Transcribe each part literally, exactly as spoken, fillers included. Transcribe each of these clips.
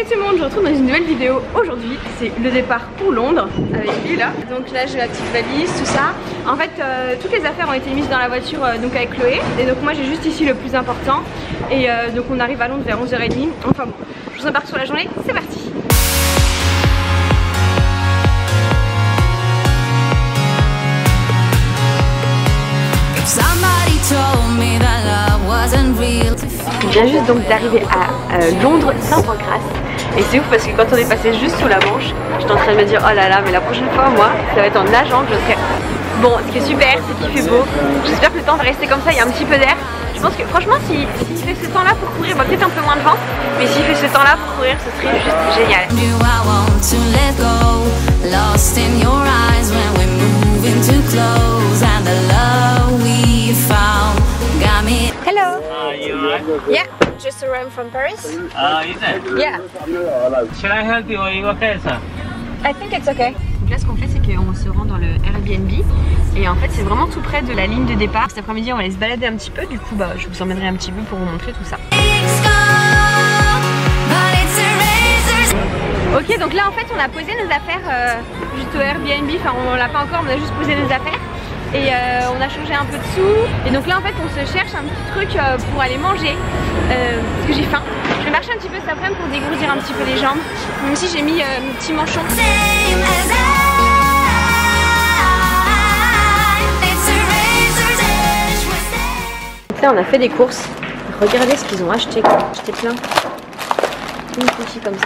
Salut tout le monde, je vous retrouve dans une nouvelle vidéo. Aujourd'hui c'est le départ pour Londres avec lui là. Donc là j'ai la petite valise, tout ça. En fait euh, toutes les affaires ont été mises dans la voiture euh, donc avec Chloé. Et donc moi j'ai juste ici le plus important. Et euh, donc on arrive à Londres vers onze heures trente. Enfin bon, je vous embarque sur la journée, c'est parti. On vient juste donc d'arriver à euh, Londres Saint-Pancras. Et c'est ouf parce que quand on est passé juste sous la Manche, j'étais en train de me dire oh là là, mais la prochaine fois moi ça va être en nageant que je serai. Bon, ce qui est super c'est qu'il fait beau. J'espère que le temps va rester comme ça, il y a un petit peu d'air. Je pense que franchement s'il si, fait ce temps là pour courir, bon, peut-être un peu moins de vent, mais s'il fait ce temps là pour courir ce serait juste génial. Hello. Uh, you alright? Yeah, just arrived from Paris. Uh, is it? Yeah. Shall I help you? Are you okay, sir? I think it's okay. Donc là ce qu'on fait c'est qu'on se rend dans le Airbnb et en fait c'est vraiment tout près de la ligne de départ. Cet après-midi on va aller se balader un petit peu, du coup bah, je vous emmènerai un petit peu pour vous montrer tout ça. Ok, donc là en fait on a posé nos affaires euh, juste au Airbnb, enfin on l'a pas encore, on a juste posé nos affaires. Et euh, on a changé un peu de sous. Et donc là en fait on se cherche un petit truc euh, pour aller manger euh, parce que j'ai faim. Je vais marcher un petit peu cet après-midi pour dégourdir un petit peu les jambes. Même si j'ai mis euh, mes petits manchons. Là on a fait des courses. Regardez ce qu'ils ont acheté. Acheté plein. Une petite comme ça.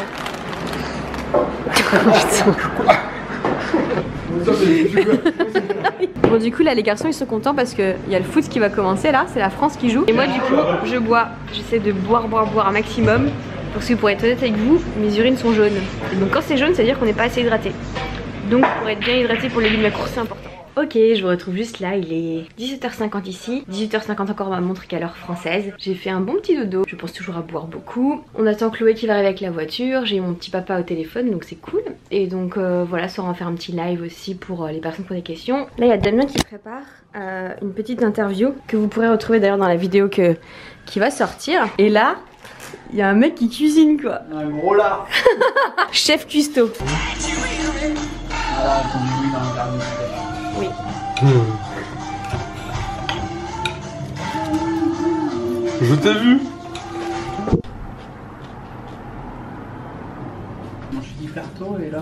Bon du coup là les garçons ils sont contents parce qu'il y a le foot qui va commencer là, c'est la France qui joue. Et moi du coup je bois, j'essaie de boire boire boire un maximum. Parce que pour être honnête avec vous, mes urines sont jaunes. Et donc quand c'est jaune ça veut dire qu'on n'est pas assez hydraté. Donc pour être bien hydraté pour le début de la course c'est important. Ok, je vous retrouve juste là, il est dix-sept heures cinquante ici, dix-huit heures cinquante encore ma montre qui est à l'heure française. J'ai fait un bon petit dodo, je pense toujours à boire beaucoup. On attend Chloé qui va arriver avec la voiture, j'ai mon petit papa au téléphone donc c'est cool. Et donc euh, voilà, ça on va faire un petit live aussi pour euh, les personnes qui ont des questions. Là il y a Damien qui prépare euh, une petite interview que vous pourrez retrouver d'ailleurs dans la vidéo que, qui va sortir. Et là, il y a un mec qui cuisine quoi. Un gros lard. Chef cuistot. Voilà, ton aiguille dans le garni. Oui. Mmh. Je t'ai vu. Je suis hyper tôt et là.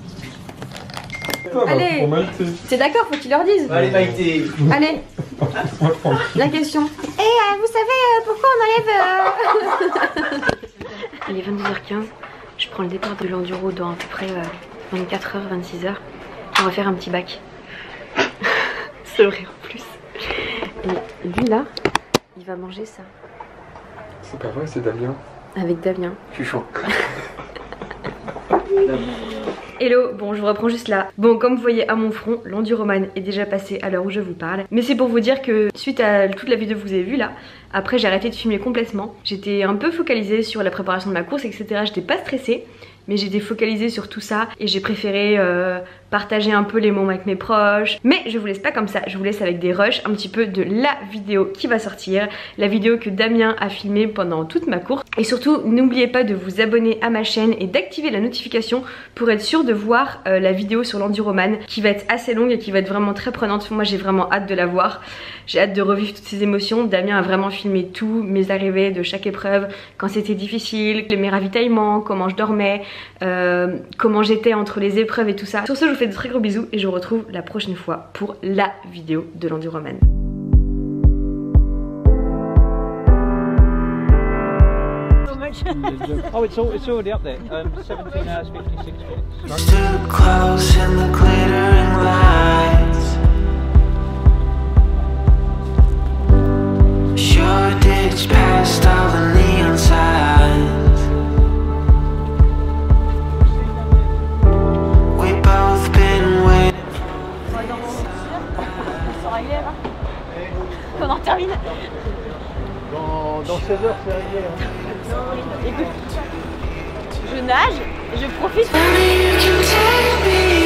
Allez, t'es d'accord, faut qu'ils leur disent. Allez Maïté. Allez. La question. Eh, euh, vous savez euh, pourquoi on enlève euh... Il est vingt-deux heures quinze. Je prends le départ de l'enduro dans à peu près euh, vingt-quatre heures, vingt-six heures. On va faire un petit bac. C'est vrai en plus. Et lui là, il va manger ça. C'est pas vrai, c'est Damien. Avec Damien. Je suis chaud. Hello, bon je vous reprends juste là. Bon comme vous voyez à mon front, l'enduroman est déjà passé à l'heure où je vous parle. Mais c'est pour vous dire que suite à toute la vidéo que vous avez vue là, après j'ai arrêté de filmer complètement. J'étais un peu focalisée sur la préparation de ma course et cetera. J'étais pas stressée. Mais j'étais focalisée sur tout ça et j'ai préféré euh, partager un peu les moments avec mes proches. Mais je vous laisse pas comme ça, je vous laisse avec des rushs un petit peu de la vidéo qui va sortir. La vidéo que Damien a filmée pendant toute ma course. Et surtout, n'oubliez pas de vous abonner à ma chaîne et d'activer la notification pour être sûr de voir euh, la vidéo sur l'enduroman qui va être assez longue et qui va être vraiment très prenante. Moi j'ai vraiment hâte de la voir. J'ai hâte de revivre toutes ces émotions. Damien a vraiment filmé tout, mes arrivées de chaque épreuve, quand c'était difficile, mes ravitaillements, comment je dormais. Euh, comment j'étais entre les épreuves et tout ça. Sur ce je vous fais de très gros bisous et je vous retrouve la prochaine fois pour la vidéo de l'enduroman. Oh, it's all, it's already up there. Um, seventeen hours, fifty-six minutes. Stood close in the glittering lights. Shoreditch past all the neon signs. On en termine. Dans, dans seize heures c'est réglé. Hein. Écoute, je nage, je profite.